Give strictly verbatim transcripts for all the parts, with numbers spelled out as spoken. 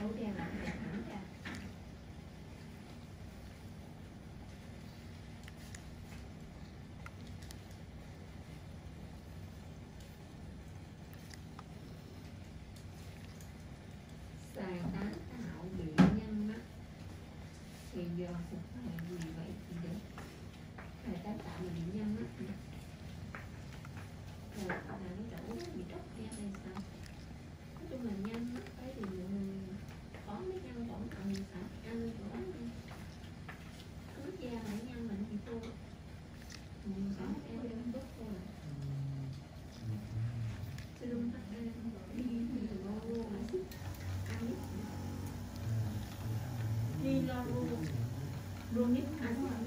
dấu đen lại để thẳng ra. Xài tán tạo bị nhăn mắt thì do thực hiện gì vậy thì đấy. Xài tán tạo bị nhăn mắt rồi là cái chỗ bị tróc ra đây sao? Nói chung là nhăn mắt cái thì có mấy nhăn tổn trọng thì phải ăn chỗ đó đi. Nước da lại nhăn mình thì thôi. Mình có cái đơn tốt thôi. Cái đơn tắt ra đi thì lo luôn là xích. Ăn ít. Đi lo luôn. Luôn ít ăn mà.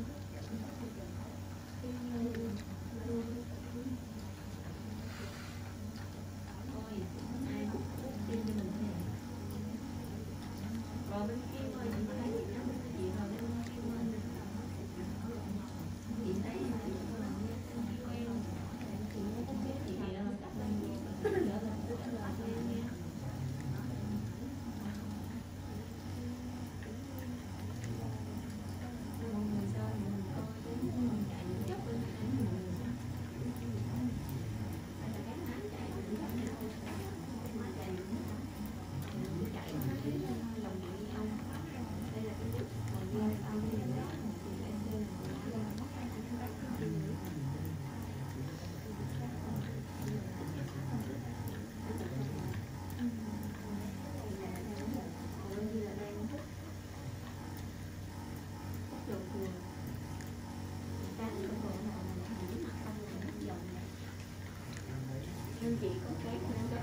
Chị có cái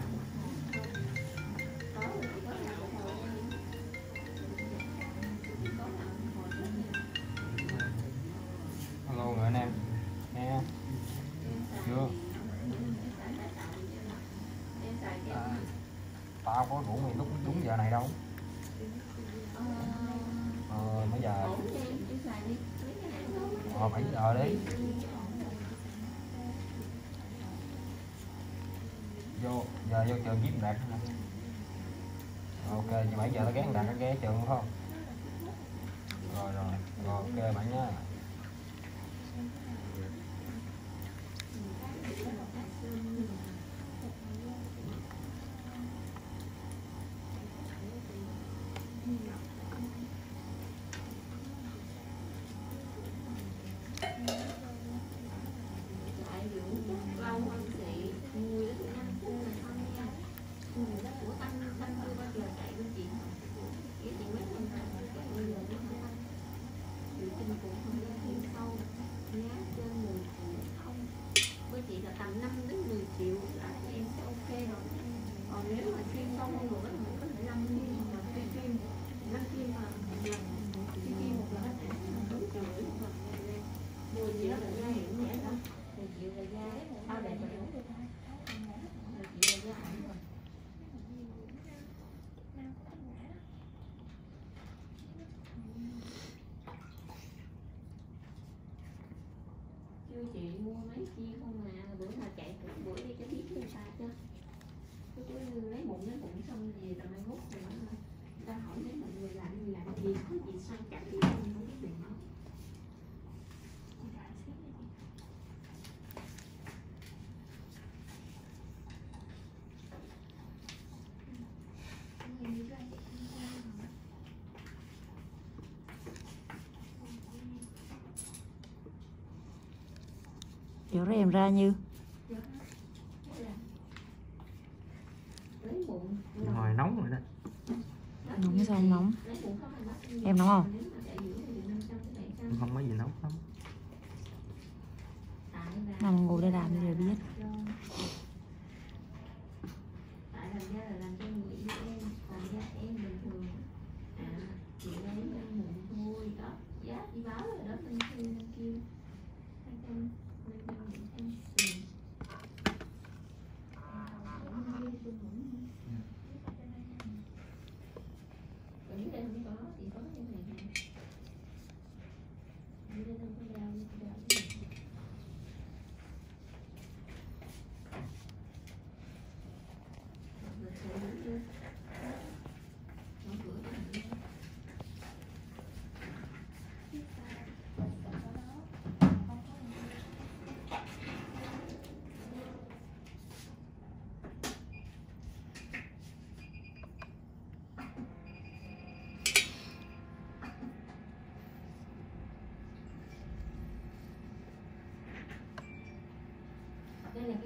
alo rồi anh em nghe chưa? À, tao có ngủ mày lúc đúng giờ này đâu. Ờ mấy giờ? Ờ bảy giờ đi. Vô giờ vô trường kiếm đạt hả? Ok giờ bảy giờ tao ghé đạt cái ghé trường đúng không? Rồi rồi rồi ok bạn nhá. Chị mua mấy chi không mà bữa nào chạy bữa đi cho biết người ta chứ. Cứ lấy bụng lấy bụng xong về tầm mai mốt rồi người ta hỏi thấy mọi người làm gì làm gì có gì sai chạy gì không không biết được nó. Chỗ đó em ra như ngoài nóng rồi đó. nóng sao không nóng? Em nóng không? Không có gì nóng lắm. Nằm ngủ để làm rồi biết.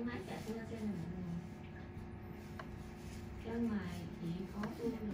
cái máy cà phê trên này bên ngoài chị có tôi được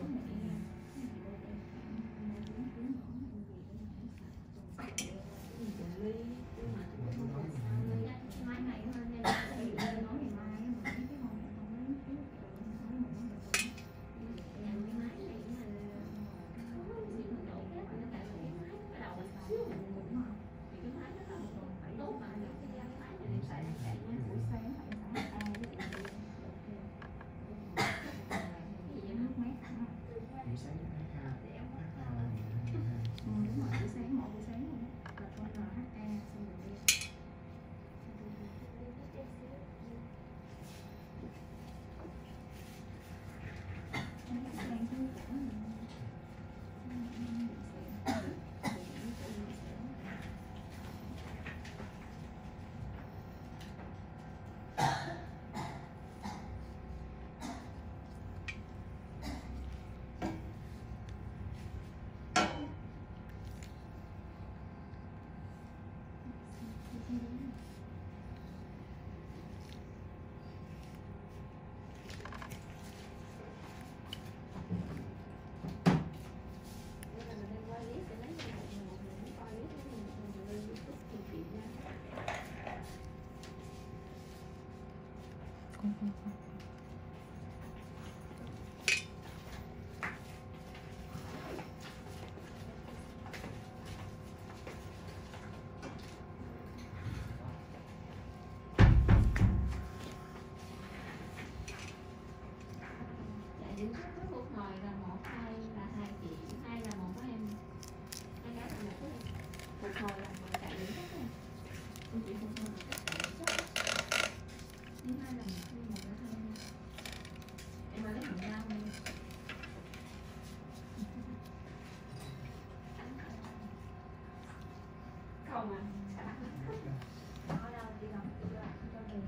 một hồi là một hai là hai chị hai là một của em hai gái là một của em một hồi là một chạy đến hết rồi em chị một hồi nhưng hai là một nhưng một là hai em mà lấy hồng rau đi không à ở đâu đi làm đi làm cho mình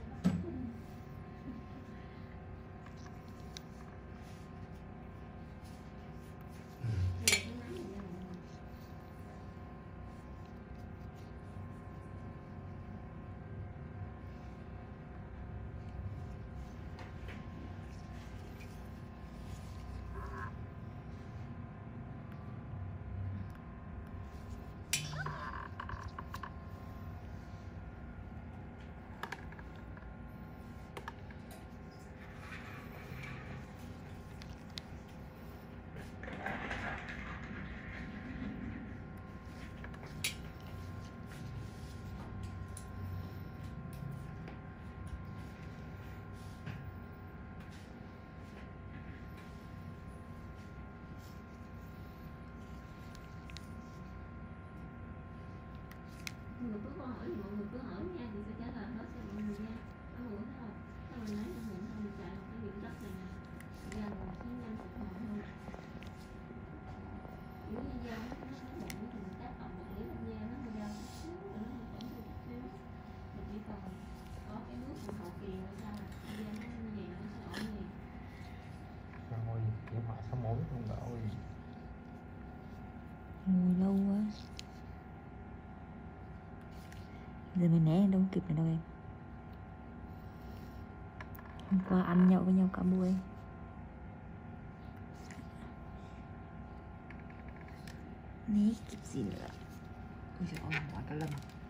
mọi người cứ câu hỏi mọi người cứ hỏi nha thì sẽ trả lời hết cho mọi người nha có muốn thấy khôngถ้าmình lấy trong bụng xong mình chạy một cái miệng đất này nè ra một cái nhanh phục hồi hơn nếu như da nó thấy bụng thì mình tác động vật lý lên da nó hơi đau chút xíu rồi nó hơi tổn thương chút xíu mình chỉ cần có cái nước của hậu kỳ nữa sao da nó như vậy nó sẽ ổn liền rồi kiểm hòa số mũi không đỡ gì ngồi lâu quá giờ mình né đâu kịp nữa đâu em. Hôm qua ăn nhậu với nhau cả buổi né kịp gì nữa. Ôi trời ơi mỏi cả lưng.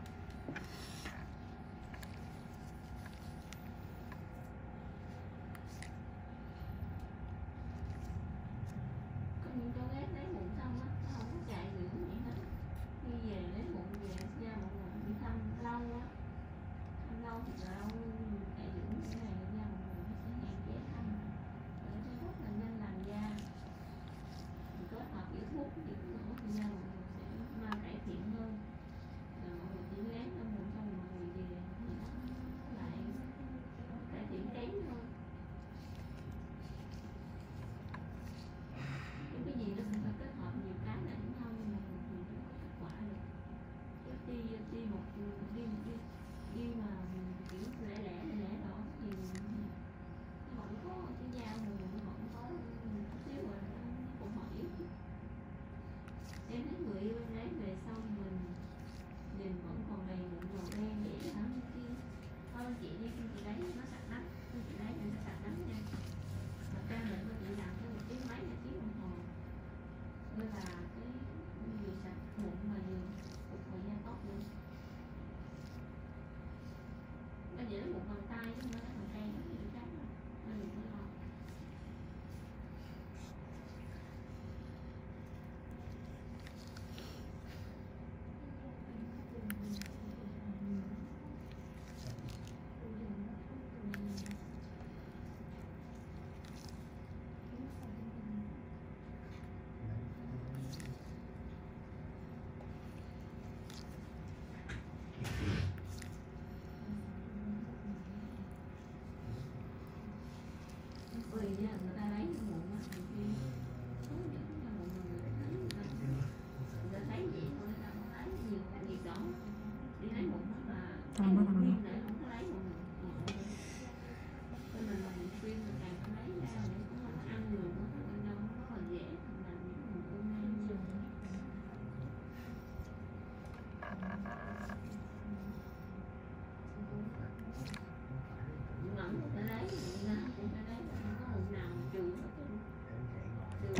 có những cháu ghét lấy mụn xong á nó không có chạy dưỡng gì hết khi về lấy mụn về da mọi người bị thâm lâu á thâm lâu thì lâu chạy dưỡng cái này da mọi người nó sẽ hạn chế thâm để nó rất là nhanh làn da mình kết hợp giữa thuốc dưỡng nữa thì da mọi người sẽ mau cải thiện hơn rồi mọi người chỉ lén lên mụn xong rồi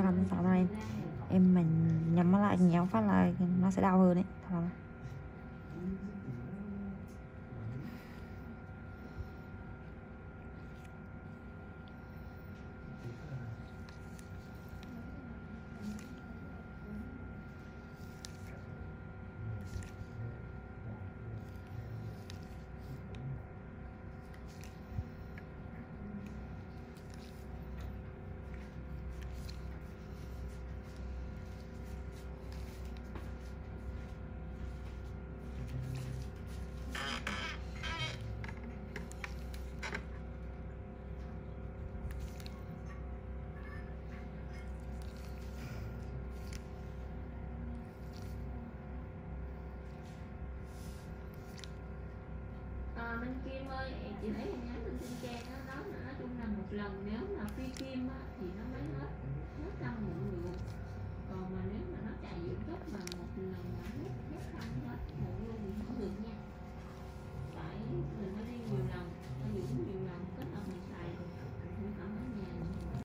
làm sao đâu em em mình nhắm nó lại nhéo phát là nó sẽ đau hơn đấy. Thật là À, bên Kim ơi, chị thấy em nhắn bên trên trang đó, nói là nói chung là một lần nếu mà phi kim á, thì nó mới hết